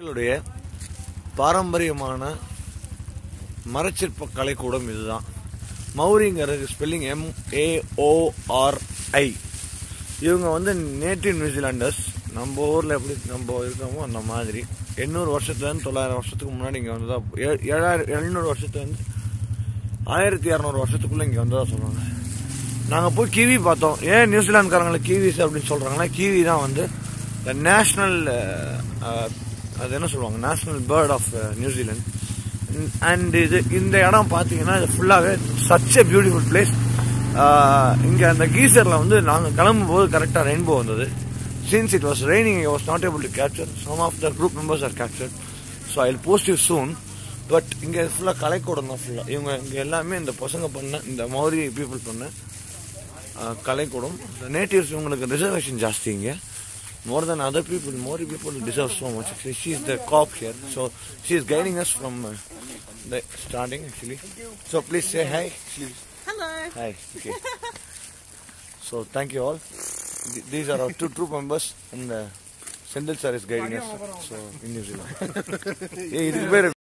எங்களுடைய பாரம்பரியமான மரச்சிற்ப கலைக்கூடம் இதுதான். மௌரிங்கிறது ஸ்பெல்லிங் MAORI. இவங்க வந்து நேட்டிவ் நியூசிலாண்டர்ஸ். நம்ம ஊரில் எப்படி நம்ம இருக்கோமோ அந்த மாதிரி 800 வருஷத்துலேருந்து 900 வருஷத்துக்கு முன்னாடி இங்கே வந்ததா, 700 வருஷத்துலேருந்து 1200 வருஷத்துக்குள்ளே இங்கே வந்ததா சொல்லுவாங்க. நாங்கள் போய் கிவி பார்த்தோம். ஏன் நியூசிலாந்துக்காரங்களை கிவிஸ் அப்படின்னு சொல்கிறாங்கன்னா, கிவி தான் வந்து த நேஷ்னல், அது என்ன சொல்லுவாங்க, national bird of New Zealand. And இந்த இடம் பார்த்தீங்கன்னா இது ஃபுல்லாகவே சச் எ பியூட்டிஃபுல் பிளேஸ். இங்கே அந்த கீசரில் வந்து நாங்கள் கிளம்பும்போது கரெக்டாக ரெயின்போ வந்தது. Since it was raining, I was not able to capture. Some of the group members are captured. So I'll post you soon. But இங்கே ஃபுல்லாக கலைக்கூடம் தான் ஃபுல்லாக. இவங்க இங்கே எல்லாமே இந்த பசங்க பண்ண, இந்த மௌரி பீப்புள் பண்ண கலைக்கூடம். நேட்டிவ்ஸ் இவங்களுக்கு ரிசர்வேஷன் ஜாஸ்தி இங்கே. More than other people, Maori people deserve so much. Actually, she is the cop here. So she is guiding us from the starting actually. So please say hi. Hello. Hi. Okay. So thank you all. These are our two troop members, and Sendil sir is guiding us. So in New Zealand.